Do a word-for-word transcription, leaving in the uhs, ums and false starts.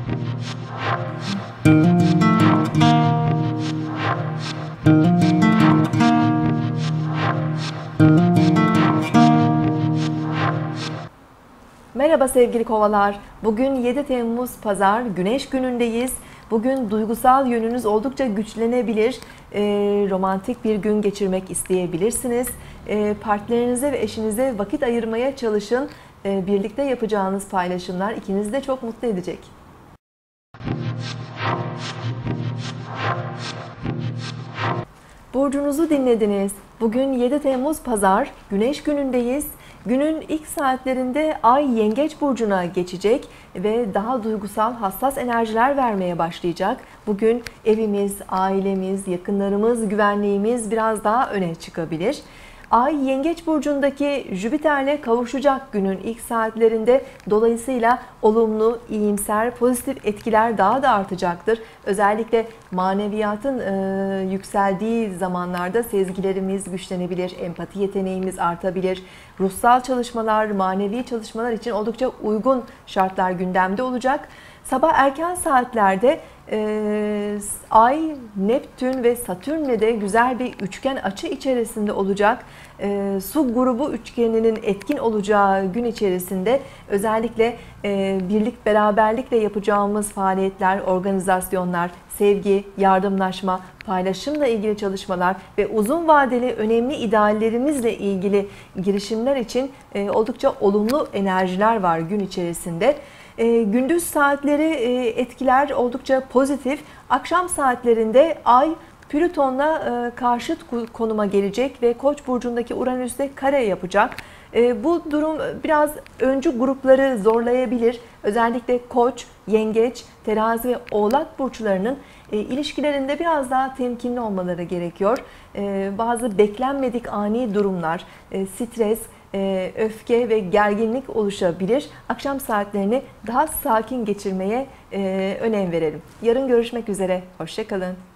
Merhaba sevgili kovalar. Bugün yedi Temmuz Pazar, Güneş günündeyiz. Bugün duygusal yönünüz oldukça güçlenebilir. E, romantik bir gün geçirmek isteyebilirsiniz. E, partnerinize ve eşinize vakit ayırmaya çalışın. E, birlikte yapacağınız paylaşımlar ikinizi de çok mutlu edecek. Burcunuzu dinlediniz. Bugün yedi Temmuz Pazar, Güneş günündeyiz. Günün ilk saatlerinde Ay Yengeç Burcu'na geçecek ve daha duygusal, hassas enerjiler vermeye başlayacak. Bugün evimiz, ailemiz, yakınlarımız, güvenliğimiz biraz daha öne çıkabilir. Ay Yengeç Burcu'ndaki Jüpiter'le kavuşacak günün ilk saatlerinde. Dolayısıyla olumlu, iyimser, pozitif etkiler daha da artacaktır. Özellikle maneviyatın e, yükseldiği zamanlarda sezgilerimiz güçlenebilir, empati yeteneğimiz artabilir. Ruhsal çalışmalar, manevi çalışmalar için oldukça uygun şartlar gündemde olacak. Sabah erken saatlerde e, Ay, Neptün ve Satürn'le de güzel bir üçgen açı içerisinde olacak. E, su grubu üçgeninin etkin olacağı gün içerisinde özellikle e, birlik beraberlikle yapacağımız faaliyetler, organizasyonlar, sevgi, yardımlaşma, paylaşımla ilgili çalışmalar ve uzun vadeli önemli ideallerimizle ilgili girişimler için e, oldukça olumlu enerjiler var gün içerisinde. E, gündüz saatleri e, etkiler oldukça pozitif. Akşam saatlerinde Ay Plüton'la e, karşıt konuma gelecek ve Koç burcundaki Uranüs'te kare yapacak. E, bu durum biraz öncü grupları zorlayabilir. Özellikle Koç, Yengeç, Terazi ve Oğlak burçlarının e, ilişkilerinde biraz daha temkinli olmaları gerekiyor. E, bazı beklenmedik ani durumlar, e, stres, öfke ve gerginlik oluşabilir. Akşam saatlerini daha sakin geçirmeye önem verelim. Yarın görüşmek üzere. Hoşça kalın.